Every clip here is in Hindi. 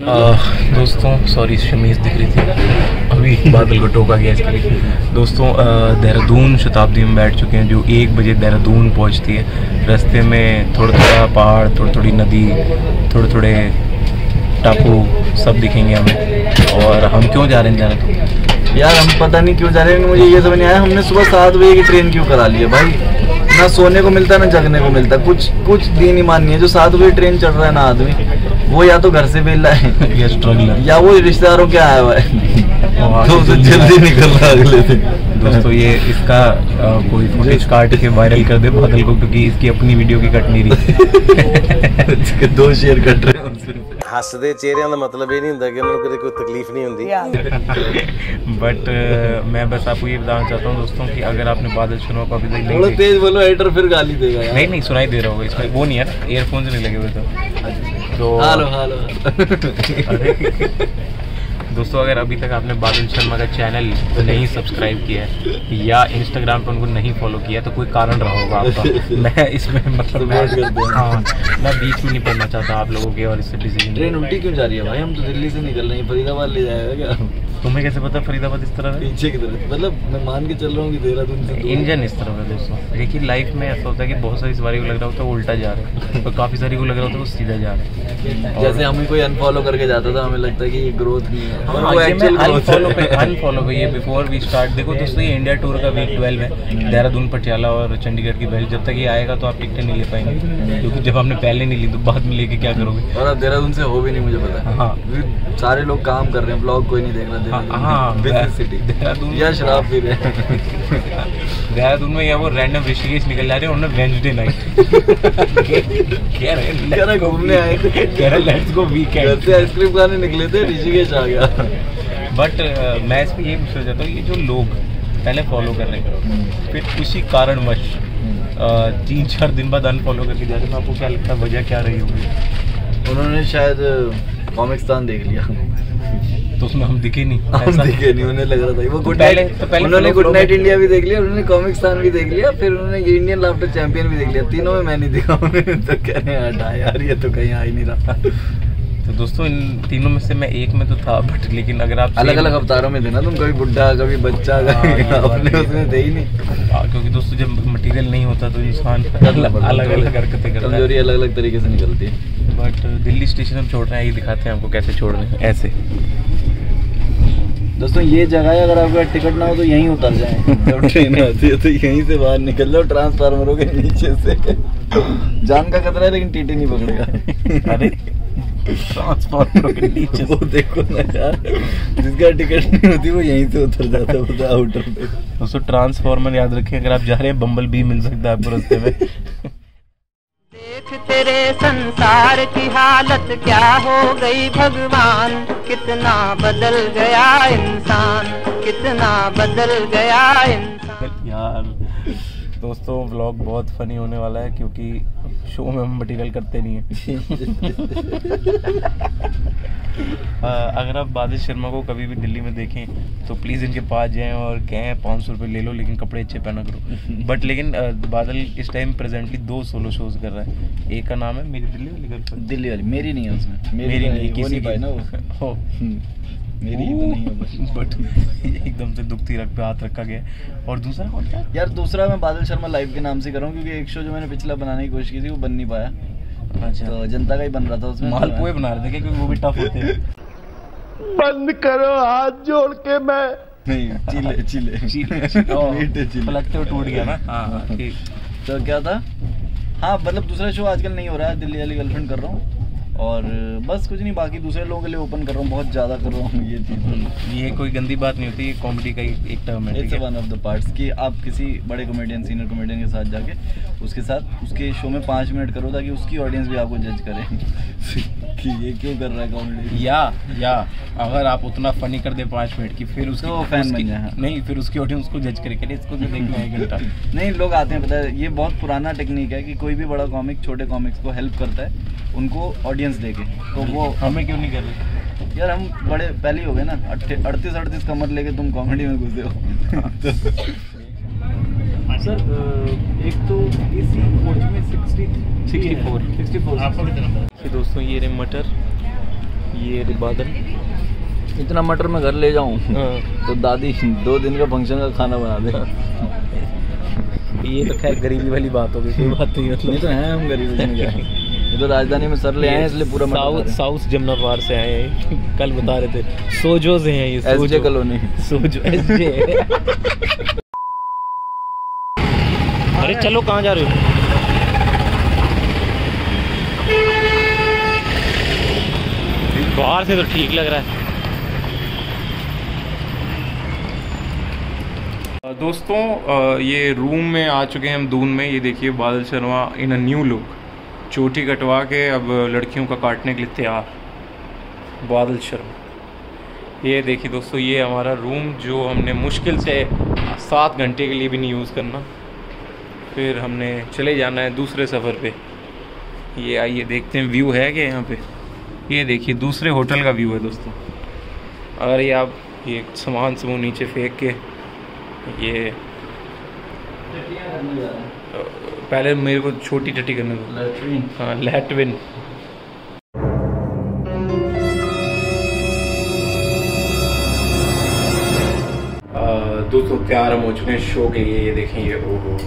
दोस्तों सॉरी शमीज़ दिख रही थी, अभी बादल को टोका गया इसके लिए। दोस्तों देहरादून शताब्दी में बैठ चुके हैं जो 1 बजे देहरादून पहुंचती है। रास्ते में थोड़ा थोड़ा पहाड़, थोड़ी थोड़ी नदी, थोड़े थोड़े टापू सब दिखेंगे हमें। और हम क्यों जा रहे हैं देहरादून यार? हम पता नहीं क्यों जा रहे हैं, मुझे ये समझ नहीं आया। हमने सुबह 7 बजे की ट्रेन क्यों करा ली है भाई? ना सोने को मिलता ना जगने को मिलता, कुछ दिन ही माननी है। जो 7 बजे ट्रेन चढ़ रहा है ना आदमी, वो या तो घर से बेला है या स्ट्रगलर, या वो रिश्तेदारों के आया हुआ है तो जल्दी निकल रहा है अगले दिन। दोस्तों ये इसका कोई फुटेज काट के वायरल कर दे बादल को, क्योंकि इसकी अपनी वीडियो की कट नहीं रही। 2 शेयर कट रहे हैं। हसदे चेहरिਆਂ ਦਾ मतलब ये नहीं ਹੁੰਦਾ कि उन्होंने कभी कोई तकलीफ नहीं होती। बट मैं बस आपको ये बताना चाहता हूँ दोस्तों कि अगर आपने बादल शर्मा को अभी तक थोड़ा तेज बोलो, एडिटर फिर गाली देगा यार। नहीं सुनाई दे रहा होगा इसमें, वो नहीं है, ईयरफोन्स नहीं लगे हुए तो हेलो दोस्तों अगर अभी तक आपने बादल शर्मा का चैनल नहीं सब्सक्राइब किया है या इंस्टाग्राम पर उनको नहीं फॉलो किया तो कोई कारण रहा होगा आपका। मैं इसमें मतलब मैं बीच में नहीं पढ़ना चाहता आप लोगों के और इससे डिसीजन। ट्रेन उल्टी क्यों जा रही है भाई? हम तो दिल्ली से निकल रहे हैं, फरीदाबाद ले जाएगा क्या? तुम्हें कैसे पता फरीदाबाद इस तरह है? पीछे की तरफ, मतलब मैं मान के चल रहा हूँ कि देहरादून से इंजन इस तरह है। दोस्तों देखिए लाइफ में ऐसा होता है कि बहुत सारी सवारी को लग रहा होता है वो उल्टा जा रहा है और काफ़ी सारी को लग रहा होता है वो सीधा जा रहा है। जैसे हमें कोई अनफॉलो करके जाता था, हमें लगता है कि ये ग्रोथ नहीं है। अनफॉलो पे ये बिफोर वी स्टार्ट। देखो दोस्तों ये इंडिया टूर का वीक 12 है, देहरादून, पटियाला और चंडीगढ़ की बैच। जब तक ये आएगा तो आप टिकटें नहीं ले पाएंगे, क्योंकि जब आपने पहले नहीं ली तो बाद में लेके क्या करोगे? और अब देहरादून से हो भी नहीं, मुझे पता है। हाँ, सारे लोग काम कर रहे हैं, ब्लॉग कोई नहीं देख रहा। हाँ सिटी देहरादून या शराब पी रहे हैं। देहरादून में या वो रैंडम ऋषिकेश निकल जा रहे हैं उन्होंने वेडनेसडे नाइट कह रहे घूमने आए थे, कह रहे लेट्स गो वीकेंड से आइसक्रीम खाने निकले थे, ऋषिकेश आ गया। बट मैं इसमें ये पूछना चाहता हूँ, ये जो लोग पहले फॉलो कर रहे हैं फिर उसी कारणवश 3-4 दिन बाद अनफॉलो करके जा रहे हैं, आपको क्या लगता है वजह क्या रही होगी? उन्होंने शायद कॉमिक्स्तान देख लिया तो उसमें हम दिखे नहीं। हम दिखे नहीं, उन्हें लग रहा था वो गुड नाइट। उन्होंने गुड नाइट इंडिया भी देख लिया, उन्होंने कॉमिक्स्तान भी देख लिया, फिर उन्होंने ये इंडियन लाफ्टर चैंपियन भी देख लिया। तीनों में मैं नहीं दिखा। तो कह रहे हैं हटा यार, ये तो कहीं आ ही नहीं रहा। तो दोस्तों इन तीनों में से मैं एक में तो था, बट लेकिन अगर आप अलग अलग अवतारों में थे ना तुम, कभी बुढ़ा कभी बच्चा, अपने उसमें थे ही नहीं। क्योंकि दोस्तों जब मटेरियल नहीं होता तो इंसान अलग अलग हरकतें करता है, कमजोरी अलग अलग तरीके से निकलती है। बट दिल्ली स्टेशन हम छोड़ रहे हैं, ये दिखाते हैं आपको कैसे छोड़ रहे हैं। ऐसे दोस्तों ये जगह है, अगर आपका टिकट ना हो तो यहीं उतर जाएं। जब ट्रेन आती है तो यहीं से बाहर निकल जाओ ट्रांसफार्मरों के नीचे से। जान का खतरा है लेकिन टीटी नहीं पकड़ेगा। अरे ट्रांसफार्मरों के नीचे वो देखो ना यार, जिसका टिकट नहीं होती वो यहीं से उतर जाता है आउटर पे। दोस्तों ट्रांसफार्मर याद रखें, अगर आप जा रहे हैं बम्बल बी मिल सकता है आपको रास्ते में। देख तेरे संसार की हालत क्या हो गई भगवान, कितना बदल गया इंसान, कितना बदल गया इंसान। यार दोस्तों व्लॉग बहुत फनी होने वाला है क्योंकि शो में हम मटेरियल करते नहीं है। अगर आप बादल शर्मा को कभी भी दिल्ली में देखें तो प्लीज़ इनके पास जाएं और कहें 500 रुपये ले लो लेकिन कपड़े अच्छे पहना करो। बट लेकिन बादल इस टाइम प्रेजेंटली 2 सोलो शोज कर रहा है। एक का नाम है मेरी दिल्ली वाली गर्लफ्रेंड। दिल्ली वाली मेरी नहीं है, उसमें मेरी नहीं, किसी पाई ना वो मेरी नहीं है। बट एकदम से दुखती रख पे हाथ रखा गया। और दूसरा कौन था यार? दूसरा मैं बादल शर्मा लाइव के नाम से कर रहा हूँ, क्योंकि एक शो जो मैंने पिछला बनाने की कोशिश की थी वो बन नहीं पाया। अच्छा, तो जनता का ही बन रहा था, उसमें मालपुए बना रहे थे क्योंकि वो भी टफ होते हैं। बंद करो हाथ जोड़ के। मैं नहीं चिले पलटते हुए टूट गया ना। हाँ ठीक। तो क्या था? हाँ मतलब दूसरा शो आजकल नहीं हो रहा है, दिल्ली वाली गर्लफ्रेंड कर रहा हूँ और बस कुछ नहीं, बाकी दूसरे लोगों के लिए ओपन कर रहा हूँ, बहुत ज़्यादा कर रहा हूँ ये चीज़। ये कोई गंदी बात नहीं होती, ये कॉमेडी का एक टर्म है। It's one of the parts कि आप किसी बड़े कॉमेडियन, सीनियर कॉमेडियन के साथ जाके उसके साथ उसके शो में 5 मिनट करो ताकि उसकी ऑडियंस भी आपको जज करे कि ये क्यों कर रहा है कॉमेडी। या अगर आप उतना फनी कर दे 5 मिनट की, फिर उसको तो फैन बन जाए। नहीं, फिर उसकी ऑडियंस को जज करे इसको तो देखना है 1 घंटा। नहीं, लोग आते हैं, पता है ये बहुत पुराना टेक्निक है कि कोई भी बड़ा कॉमिक छोटे कॉमिक्स को हेल्प करता है उनको ऑडियंस देके, तो वो हमें क्यों नहीं कर रहे यार? हम बड़े पहले ही हो गए ना, 38 कमर लेके तुम कॉमेडी में घुसे हो। सर एक तो इसी कोच में 64 आपका कितना? दोस्तों ये रहे मटर, ये बादल इतना मटर मैं घर ले जाऊं तो दादी 2 दिन का फंक्शन का खाना बना दे। ये तो खैर गरीबी वाली बात होगी, कोई बात नहीं। नहीं तो है हम गरीब में क्या है। ये तो राजधानी में सर ले आए इसलिए पूरा साउथ जमुना पार से आए हैं। कल बता रहे थे सोजो से हैं ये, सोजो कॉलोनी, सोजो एसजे। अरे चलो कहाँ जा रहे हो? बाहर से तो ठीक लग रहा है। दोस्तों ये रूम में आ चुके हैं हम दून में। ये देखिए Badal Sharma in a new look, चोटी कटवा के अब लड़कियों का काटने के लिए तैयार बादल शर्मा। ये देखिए दोस्तों, ये हमारा रूम जो हमने मुश्किल से 7 घंटे के लिए भी नहीं यूज़ करना, फिर हमने चले जाना है दूसरे सफ़र पे। ये आइए देखते हैं व्यू है क्या यहाँ पे। ये देखिए दूसरे होटल का व्यू है दोस्तों। अगर ये आप ये सामान समूह नीचे फेंक के, ये पहले मेरे को छोटी टट्टी करने दो। हाँ लैट्रिन। दोस्तों तैयार हम हो चुके हैं शो के लिए। ये देखें ये ओहो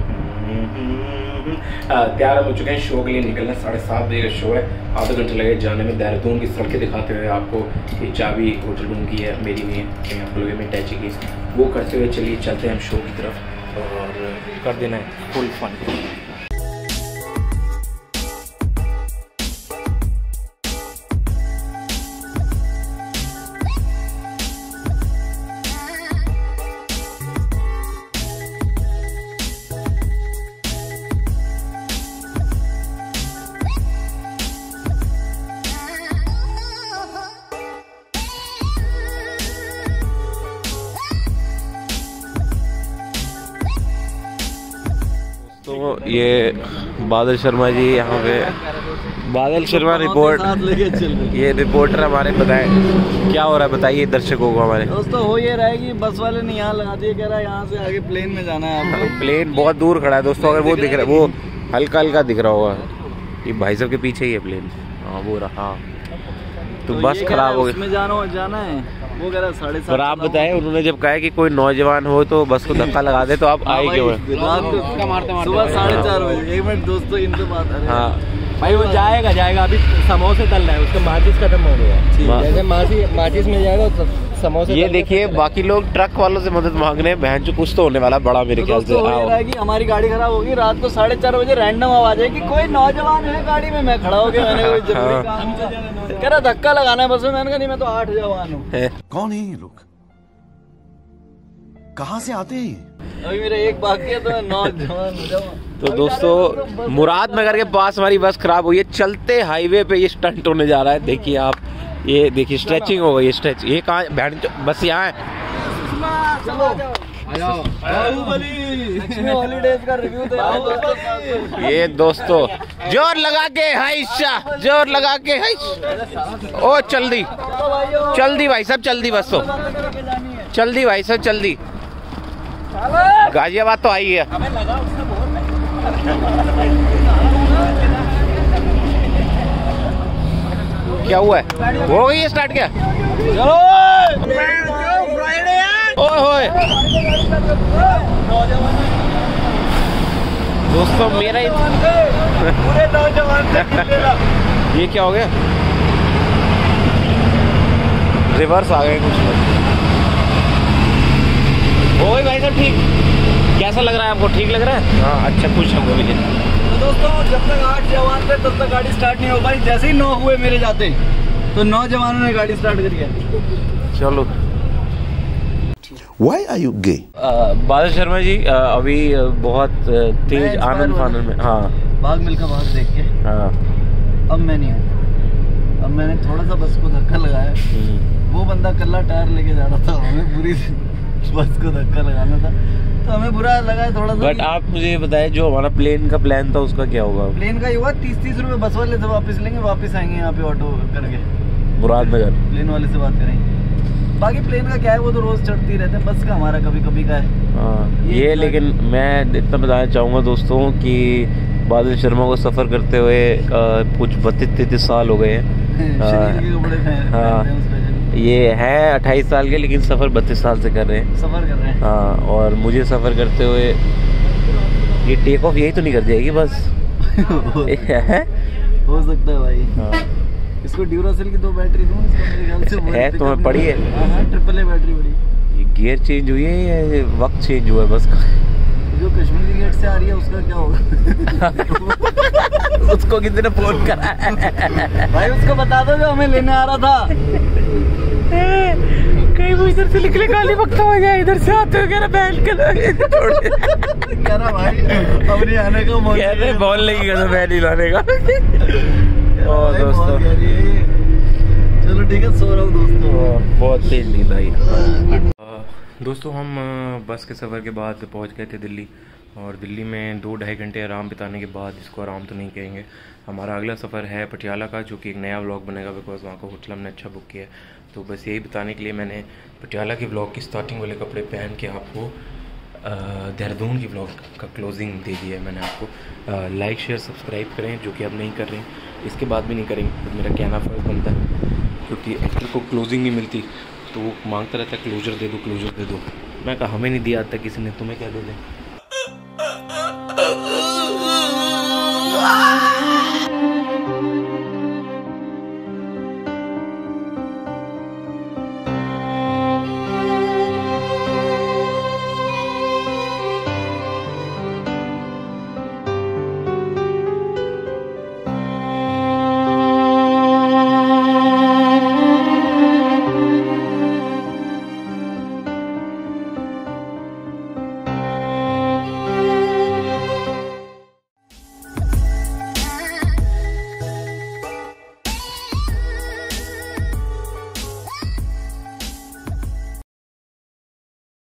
तैयार हम हो चुके हैं शो के लिए। निकलना 7:30 बजे का शो है। आधा घंटा लगे जाने में। देहरादून की सड़कें दिखाते हुए आपको, ये चाबी होटल रूम की है, मेरी नहीं है, आप लोगों में टैची की, वो करते हुए चलिए चलते हैं हम शो की तरफ और कर देना है फुल फन। तो ये बादल शर्मा जी यहाँ पे, बादल शर्मा रिपोर्ट, ये रिपोर्टर हमारे, बताएं क्या हो रहा है, बताइए दर्शकों को हमारे। दोस्तों हो ये रहा है कि बस वाले ने यहाँ लगा दिए, कह रहा है यहाँ से आगे प्लेन में जाना है आपको। प्लेन बहुत दूर खड़ा है दोस्तों, अगर वो दिख रहा है, वो हल्का हल्का दिख रहा होगा, ये भाई साहब के पीछे ही है प्लेन। हाँ वो रहा, तो बस खराब हो गई, जाना है वो कह रहा 7:30। और आप बताएं, उन्होंने जब कहा कि कोई नौजवान हो तो बस को धक्का लगा दे, तो आप आए क्यों? सुबह 4:30 बजे। 1 मिनट दोस्तों, इनसे बात। हाँ भाई वो जाएगा अभी समोसे तल रहा है, उसका माचिस खत्म हो गया। जैसे माचिस मिल जाएगा तो समोसे। ये देखिए बाकी लोग ट्रक वालों से मदद मांग रहे हैं, बहन जो कुछ तो होने वाला बड़ा मेरे ख्याल से। कि हमारी गाड़ी खराब होगी, रात को 4:30 बजे रैंडम आवाज है कि कोई नौजवान है गाड़ी में। मैं खड़ा हो गया, मैंने कोई जरूरी काम से कह रहा धक्का लगाना है बस में। मैंने कहा नहीं, मैं तो 8 जवान हूँ। कौन है ये लोग, कहाँ से आते हैं? अभी मेरा एक बाकी है तो नौजवान हो जाऊँ। तो दोस्तों मुरादनगर के पास हमारी बस खराब हुई है, चलते हाईवे पे ये स्टंट होने जा रहा है। देखिए आप, ये देखिए स्ट्रेचिंग हो गई, स्ट्रेच। ये कहाँ बहन, बस यहाँ है। हॉलीडेज का रिव्यू तो ये दोस्तों जोर लगा के हाइशा, जोर लगा के हाइश। ओ जल्दी जल्दी भाई साहब, जल्दी बस तो जल्दी भाई साहब, जल्दी। गाजियाबाद तो आई है। क्या हुआ है, हो गई है स्टार्ट क्या? चलो ओए होए दोस्तों, मेरा पूरे नौजवान ये क्या हो गया, रिवर्स आ गए कुछ लोग। हो गई भाई साहब ठीक। कैसा लग रहा है आपको, ठीक लग रहा है? हाँ अच्छा, खुश हम मुझे। तो दोस्तों जब तक 8 जवान थे तब तक गाड़ी स्टार्ट नहीं हो पाई। जैसे ही 9 हुए मेरे जाते, तो 9 जवानों ने गाड़ी स्टार्ट करी है। चलो। Why are you gay? बादल शर्मा जी अभी बहुत तेज आनंद फानंद में। हाँ भाग मिल्खा भाग देख के। हाँ अब मैं नहीं हूँ, अब मैंने थोड़ा सा बस को धक्का लगाया। वो बंदा कल्ला टायर लेके जा रहा था, हमें पूरी बस को धक्का लगाना था, तो हमें बुरा लगा थोड़ा सा। बट आप मुझे बताएं, जो हमारा प्लेन का प्लान था उसका क्या होगा? प्लेन का ये हुआ 30-30 रुपए बस वाले से वापस लेंगे, वापस आएंगे यहाँ पे ऑटो करके मुरादनगर। प्लेन वाले से बात करेंगे। बाकी प्लेन का क्या है, वो तो रोज चढ़ती रहते हैं, बस का हमारा कभी कभी का है। हाँ ये लेकिन मैं इतना बताना चाहूँगा दोस्तों कि बादल शर्मा को सफ़र करते हुए कुछ 32-33 साल हो गए हैं। शरीर के कपड़े पहनते हैं उसमें। ये है 28 साल के, लेकिन सफ़र 32 साल से कर रहे हैं। सफर कर रहे हैं। हाँ, और मुझे सफ़र करते हुए ये टेक ऑफ यही तो नहीं कर जाएगी बस। हो सकता है भाई। हाँ। इसको ड्यूरासेल की 2 बैटरी दूं, इसका मेरे ख्याल से है तुम्हें पड़ी है? हाँ, ट्रिपल ए बैटरी पड़ी। ये गियर चेंज हुई है या वक्त चेंज हुआ है बस? जो कश्मीरी गेट से आ रही है उसका क्या होगा? उसको किसी ने फोन करा है? भाई उसको बता दो जो हमें लेने आ रहा था। कहीं वो इधर से निकले काली वक्त हो गया, इधर से आते हुए बैठ के कह रहा भाई अपने आने का मौका, कह रहे बोलने की कसम है नहीं लाने का। और दोस्तों चलो ठीक है, सो रहा हूँ दोस्तों। बहुत तेज नींद आई। दोस्तों हम बस के सफ़र के बाद पहुंच गए थे दिल्ली, और दिल्ली में 2-2.5 घंटे आराम बिताने के बाद, इसको आराम तो नहीं कहेंगे, हमारा अगला सफ़र है पटियाला का, जो कि एक नया व्लॉग बनेगा बिकॉज वहाँ का होटल हमने अच्छा बुक किया है। तो बस यही बताने के लिए मैंने पटियाला के व्लॉग की स्टार्टिंग वाले कपड़े पहन के आपको देहरादून की व्लॉग का क्लोजिंग दे दिया है मैंने आपको। लाइक शेयर सब्सक्राइब करें, जो कि अब नहीं कर रहे हैं, इसके बाद भी नहीं करेंगे, तो मेरा कहना फ़र्ज बनता है, क्योंकि एक्टर को क्लोजिंग नहीं मिलती तो वो मांगता रहता है क्लोजर दे दो, क्लोजर दे दो। मैं कहा हमें नहीं दिया आज तक किसी ने, तुम्हें क्या दे दें।